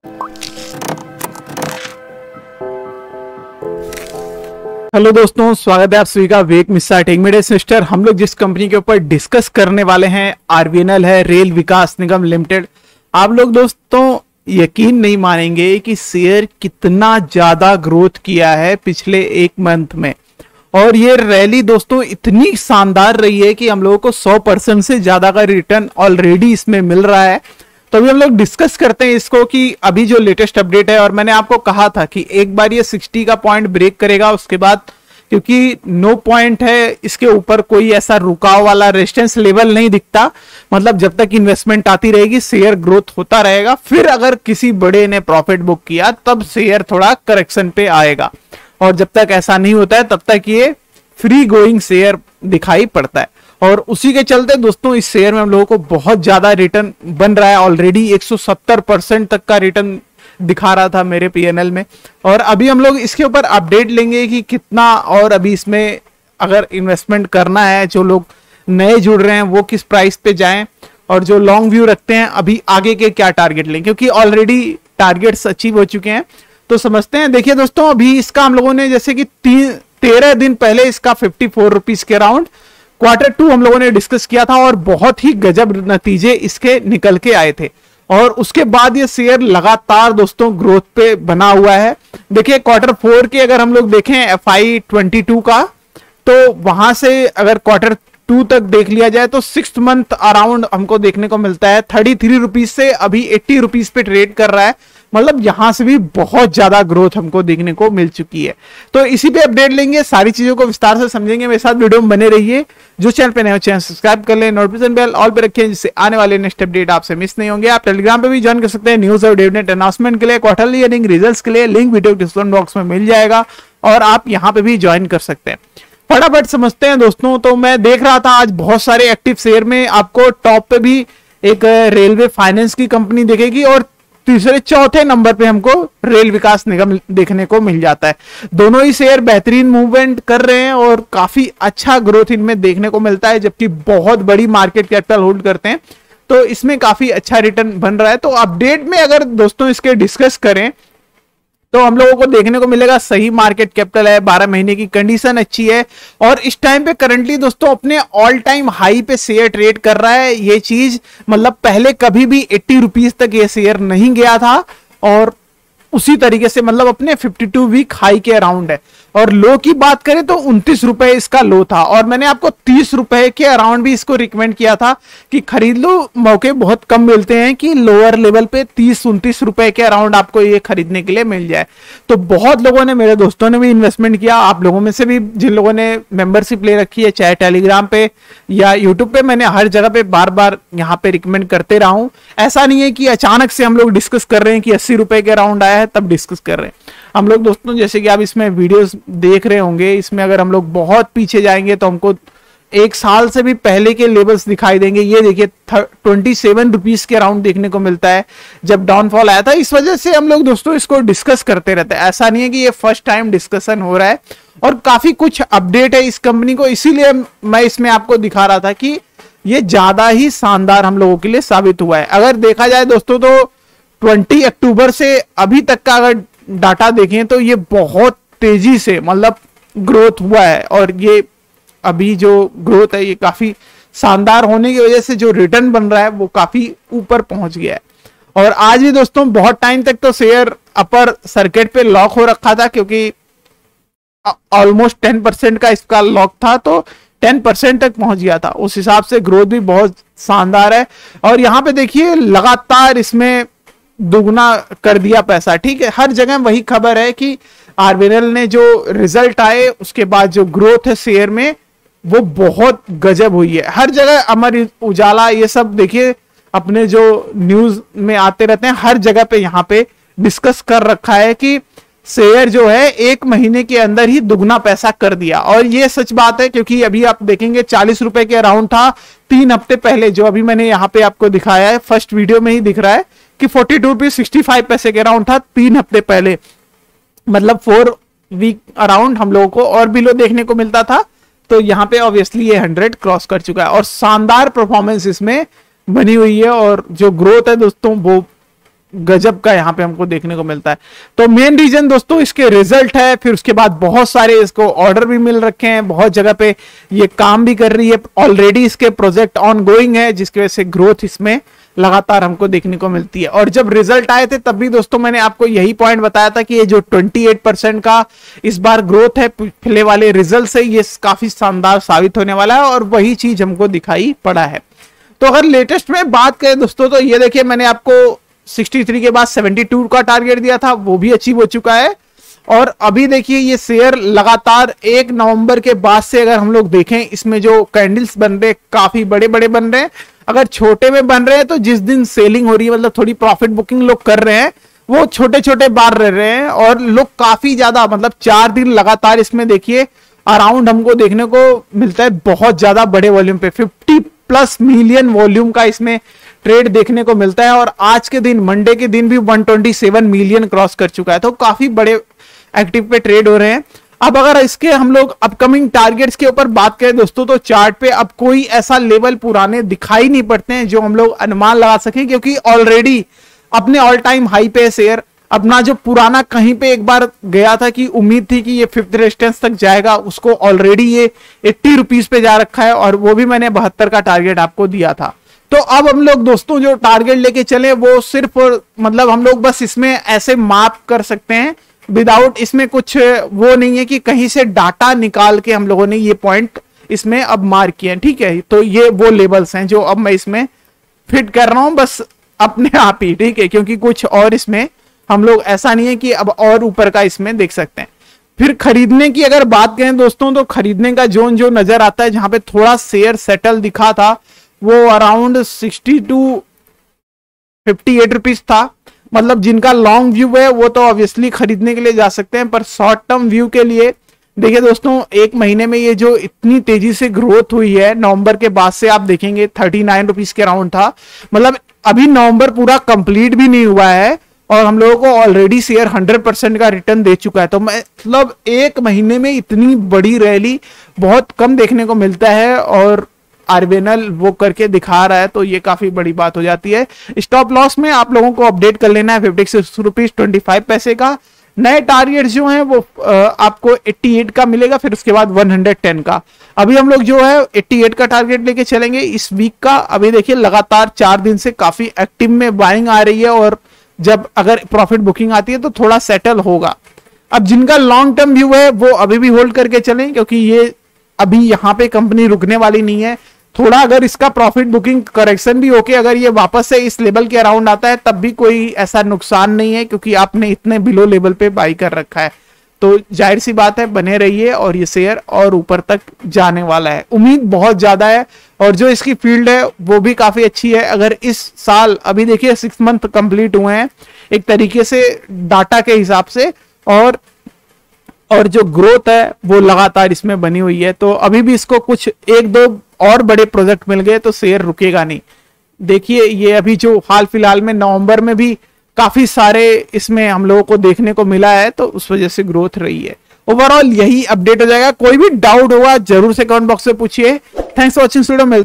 Hello दोस्तों, स्वागत है आप सभी का Vivek Mishra tech media sister. हम लोग जिस कंपनी के ऊपर डिस्कस करने वाले हैं आरवीएनएल है, रेल विकास निगम लिमिटेड। आप लोग दोस्तों यकीन नहीं मानेंगे कि शेयर कितना ज्यादा ग्रोथ किया है पिछले एक मंथ में, और ये रैली दोस्तों इतनी शानदार रही है कि हम लोगों को 100% से ज्यादा का रिटर्न ऑलरेडी इसमें मिल रहा है। तो अभी हम लोग डिस्कस करते हैं इसको कि अभी जो लेटेस्ट अपडेट है, और मैंने आपको कहा था कि एक बार ये 60 का पॉइंट ब्रेक करेगा, उसके बाद क्योंकि नो पॉइंट है, इसके ऊपर कोई ऐसा रुकाव वाला रेजिस्टेंस लेवल नहीं दिखता। मतलब जब तक इन्वेस्टमेंट आती रहेगी शेयर ग्रोथ होता रहेगा, फिर अगर किसी बड़े ने प्रॉफिट बुक किया तब शेयर थोड़ा करेक्शन पे आएगा, और जब तक ऐसा नहीं होता है तब तक ये फ्री गोइंग शेयर दिखाई पड़ता है। और उसी के चलते दोस्तों इस शेयर में हम लोगों को बहुत ज्यादा रिटर्न बन रहा है। ऑलरेडी 170% तक का रिटर्न दिखा रहा था मेरे पीएनएल में, और अभी हम लोग इसके ऊपर अपडेट लेंगे कि कितना, और अभी इसमें अगर इन्वेस्टमेंट करना है, जो लोग नए जुड़ रहे हैं वो किस प्राइस पे जाएं, और जो लॉन्ग व्यू रखते हैं अभी आगे के क्या टारगेट लें, क्योंकि ऑलरेडी टारगेट्स अचीव हो चुके हैं। तो समझते हैं। देखिए दोस्तों, अभी इसका हम लोगों ने जैसे कि 13 दिन पहले इसका 54 रुपीज के अराउंड Q2 हम लोगों ने डिस्कस किया था, और बहुत ही गजब नतीजे इसके निकल के आए थे। और उसके बाद ये शेयर लगातार दोस्तों ग्रोथ पे बना हुआ है। देखिए Q4 के अगर हम लोग देखें FY22 का, तो वहां से अगर Q2 तक देख लिया जाए तो 6th मंथ अराउंड हमको देखने को मिलता है 33 रुपीज से अभी 80 रुपीज पे ट्रेड कर रहा है। मतलब यहां से भी बहुत ज्यादा ग्रोथ हमको देखने को मिल चुकी है। तो इसी पे अपडेट लेंगे, सारी चीजों को विस्तार से समझेंगे। मेरे साथ वीडियो में बने रहिए। जो चैनल पे नए हो चैनल सब्सक्राइब कर लें, नोटिफिकेशन बेल ऑल पे रखें, जिससे आने वाले नेक्स्ट अपडेट आपसे मिस नहीं होंगे। आप टेलीग्राम पे भी ज्वाइन कर सकते हैं न्यूज और डेवनेट अनाउंसमेंट के लिए, क्वार्टरली अर्निंग रिजल्ट्स के लिए। लिंक वीडियो डिस्क्रिप्शन बॉक्स में मिल जाएगा, और आप यहाँ पे भी ज्वाइन कर सकते हैं। फटाफट समझते हैं दोस्तों। तो मैं देख रहा था आज बहुत सारे एक्टिव शेयर में आपको टॉप पे भी एक रेलवे फाइनेंस की कंपनी दिखेगी, और तीसरे चौथे नंबर पे हमको रेल विकास निगम देखने को मिल जाता है। दोनों ही शेयर बेहतरीन मूवमेंट कर रहे हैं और काफी अच्छा ग्रोथ इनमें देखने को मिलता है, जबकि बहुत बड़ी मार्केट कैपिटल होल्ड करते हैं, तो इसमें काफी अच्छा रिटर्न बन रहा है। तो अपडेट में अगर दोस्तों इसके डिस्कस करें तो हम लोगों को देखने को मिलेगा सही मार्केट कैपिटल है, 12 महीने की कंडीशन अच्छी है, और इस टाइम पे करंटली दोस्तों अपने ऑल टाइम हाई पे शेयर ट्रेड कर रहा है। ये चीज मतलब पहले कभी भी 80 रुपीज तक ये शेयर नहीं गया था, और उसी तरीके से मतलब अपने 52 वीक हाई के अराउंड है। और लो की बात करें तो 29 रुपए इसका लो था, और मैंने आपको 30 रुपए के अराउंड भी इसको रिकमेंड किया था कि खरीद लो। मौके बहुत कम मिलते हैं कि लोअर लेवल पे 30-29 रुपए के अराउंड आपको ये खरीदने के लिए मिल जाए। तो बहुत लोगों ने, मेरे दोस्तों ने भी इन्वेस्टमेंट किया। आप लोगों में से भी जिन लोगों ने मेंबरशिप ले रखी है, चाहे टेलीग्राम पे या यूट्यूब पे, मैंने हर जगह पे बार बार यहाँ पे रिकमेंड करते रहा हूं। ऐसा नहीं है कि अचानक से हम लोग डिस्कस कर रहे हैं कि 80 रुपए के अराउंड आया है तब डिस्कस कर रहे हैं हम लोग। दोस्तों जैसे कि आप इसमें वीडियोस देख रहे होंगे, इसमें अगर हम लोग बहुत पीछे जाएंगे तो हमको एक साल से भी पहले के लेवल्स दिखाई देंगे। ये देखिए 27 रुपीज के अराउंड देखने को मिलता है जब डाउनफॉल आया था। इस वजह से हम लोग दोस्तों इसको डिस्कस करते रहते हैं। ऐसा नहीं है कि ये फर्स्ट टाइम डिस्कशन हो रहा है, और काफी कुछ अपडेट है इस कंपनी को, इसीलिए मैं इसमें आपको दिखा रहा था कि ये ज्यादा ही शानदार हम लोगों के लिए साबित हुआ है। अगर देखा जाए दोस्तों तो 20 अक्टूबर से अभी तक का अगर डाटा देखें तो ये बहुत तेजी से मतलब ग्रोथ हुआ है, और ये अभी जो ग्रोथ है ये काफी शानदार होने की वजह से जो रिटर्न बन रहा है वो काफी ऊपर पहुंच गया है। और आज भी दोस्तों बहुत टाइम तक तो शेयर अपर सर्किट पे लॉक हो रखा था, क्योंकि ऑलमोस्ट 10% का इसका लॉक था, तो 10% तक पहुंच गया था। उस हिसाब से ग्रोथ भी बहुत शानदार है। और यहाँ पे देखिए लगातार इसमें दुगना कर दिया पैसा। ठीक है, हर जगह वही खबर है कि आरवीएनएल ने जो रिजल्ट आए उसके बाद जो ग्रोथ है शेयर में वो बहुत गजब हुई है। हर जगह अमर उजाला ये सब देखिए अपने जो न्यूज में आते रहते हैं, हर जगह पे यहाँ पे डिस्कस कर रखा है कि शेयर जो है एक महीने के अंदर ही दुगना पैसा कर दिया। और ये सच बात है, क्योंकि अभी आप देखेंगे 40 रुपए के अराउंड था 3 हफ्ते पहले, जो अभी मैंने यहाँ पे आपको दिखाया है फर्स्ट वीडियो में ही दिख रहा है कि 42.65 के अराउंड था 3 हफ्ते पहले। मतलब 4 वीक अराउंड हम लोगों को और बिलो देखने को मिलता था। तो यहाँ पे ऑब्वियसली ये 100 क्रॉस कर चुका है, और शानदार परफॉर्मेंस इसमें बनी हुई है। और जो ग्रोथ है दोस्तों वो गजब का यहाँ पे हमको देखने को मिलता है। तो मेन रीजन दोस्तों इसके रिजल्ट है, फिर उसके बाद बहुत सारे इसको ऑर्डर भी मिल रखे हैं, बहुत जगह पे ये काम भी कर रही है, ऑलरेडी इसके प्रोजेक्ट ऑन गोइंग है, जिसकी वजह से ग्रोथ इसमें लगातार हमको देखने को मिलती है। और जब रिजल्ट आए थे तब भी दोस्तों मैंने आपको यही पॉइंट बताया था कि ये जो 28% का इस बार ग्रोथ है पिछले वाले रिजल्ट से, ये काफी शानदार साबित होने वाला है और वही चीज हमको दिखाई पड़ा है। तो अगर लेटेस्ट में बात करें दोस्तों तो ये देखिए मैंने आपको 63 के बाद 72 का टारगेट दिया था, वो भी अचीव हो चुका है। और अभी देखिए ये शेयर लगातार 1 नवंबर के बाद से अगर हम लोग देखें इसमें जो कैंडल्स बन रहे काफी बड़े बड़े बन रहे हैं। अगर छोटे में बन रहे हैं तो जिस दिन सेलिंग हो रही है मतलब थोड़ी प्रॉफिट बुकिंग लोग कर रहे हैं वो छोटे छोटे बार रह रहे हैं, और लोग काफी ज्यादा मतलब 4 दिन लगातार इसमें देखिए अराउंड हमको देखने को मिलता है बहुत ज्यादा बड़े वॉल्यूम पे 50+ मिलियन वॉल्यूम का इसमें ट्रेड देखने को मिलता है। और आज के दिन मंडे के दिन भी 127 मिलियन क्रॉस कर चुका है, तो काफी बड़े एक्टिव पे ट्रेड हो रहे हैं। अब अगर इसके हम लोग अपकमिंग टारगेट्स के ऊपर बात करें दोस्तों तो चार्ट पे अब कोई ऐसा लेवल पुराने दिखाई नहीं पड़ते हैं जो हम लोग अनुमान लगा सकें, क्योंकि ऑलरेडी अपने ऑल टाइम हाई पे शेयर अपना जो पुराना कहीं पे एक बार गया था कि उम्मीद थी कि ये 5th रेजिस्टेंस तक जाएगा, उसको ऑलरेडी ये 80 रुपीज पे जा रखा है, और वो भी मैंने 72 का टारगेट आपको दिया था। तो अब हम लोग दोस्तों जो टारगेट लेके चले वो सिर्फ मतलब हम लोग बस इसमें ऐसे माप कर सकते हैं विदाउट, इसमें कुछ वो नहीं है कि कहीं से डाटा निकाल के हम लोगों ने ये पॉइंट इसमें अब मार्क किए हैं, ठीक है। तो ये वो लेवल्स हैं जो अब मैं इसमें फिट कर रहा हूं बस अपने आप ही, ठीक है, क्योंकि कुछ और इसमें हम लोग ऐसा नहीं है कि अब और ऊपर का इसमें देख सकते हैं। फिर खरीदने की अगर बात करें दोस्तों तो खरीदने का जोन जो नजर आता है जहां पे थोड़ा शेयर सेटल दिखा था वो अराउंड 60 to 58 रुपीज था। मतलब जिनका लॉन्ग व्यू है वो तो ऑब्वियसली खरीदने के लिए जा सकते हैं, पर शॉर्ट टर्म व्यू के लिए देखिए दोस्तों 1 महीने में ये जो इतनी तेजी से ग्रोथ हुई है नवंबर के बाद से, आप देखेंगे 39 रुपीज के अराउंड था। मतलब अभी नवंबर पूरा कंप्लीट भी नहीं हुआ है और हम लोगों को ऑलरेडी शेयर 100% का रिटर्न दे चुका है। तो मतलब 1 महीने में इतनी बड़ी रैली बहुत कम देखने को मिलता है, और आरबीएनएल वो करके दिखा रहा है, तो ये काफी बड़ी बात हो जाती है। स्टॉप लॉस में आप लोगों को अपडेट कर लेना है 56 रुपीज 25 पैसे का। नए टारगेट जो हैं वो आपको 88 का मिलेगा, फिर उसके बाद 110 का। अभी हम लोग जो है 88 का टारगेट लेके चलेंगे इस वीक का। अभी देखिए लगातार 4 दिन से काफी एक्टिव में बाइंग आ रही है, और जब अगर प्रॉफिट बुकिंग आती है तो थोड़ा सेटल होगा। अब जिनका लॉन्ग टर्म व्यू है वो अभी भी होल्ड करके चलें, क्योंकि ये अभी यहाँ पे कंपनी रुकने वाली नहीं है। थोड़ा अगर इसका प्रॉफिट बुकिंग करेक्शन भी होके अगर ये वापस से इस लेवल के अराउंड आता है तब भी कोई ऐसा नुकसान नहीं है, क्योंकि आपने इतने बिलो लेवल पे बाई कर रखा है। तो जाहिर सी बात है बने रहिए, और ये शेयर और ऊपर तक जाने वाला है, उम्मीद बहुत ज्यादा है। और जो इसकी फील्ड है वो भी काफी अच्छी है। अगर इस साल अभी देखिए 6 मंथ कंप्लीट हुए हैं एक तरीके से डाटा के हिसाब से, और जो ग्रोथ है वो लगातार इसमें बनी हुई है। तो अभी भी इसको कुछ 1-2 और बड़े प्रोजेक्ट मिल गए तो शेयर रुकेगा नहीं। देखिए ये अभी जो हाल फिलहाल में नवंबर में भी काफी सारे इसमें हम लोगों को देखने को मिला है, तो उस वजह से ग्रोथ रही है। ओवरऑल यही अपडेट हो जाएगा। कोई भी डाउट होगा जरूर से कमेंट बॉक्स में पूछिए। Thanks for watching video.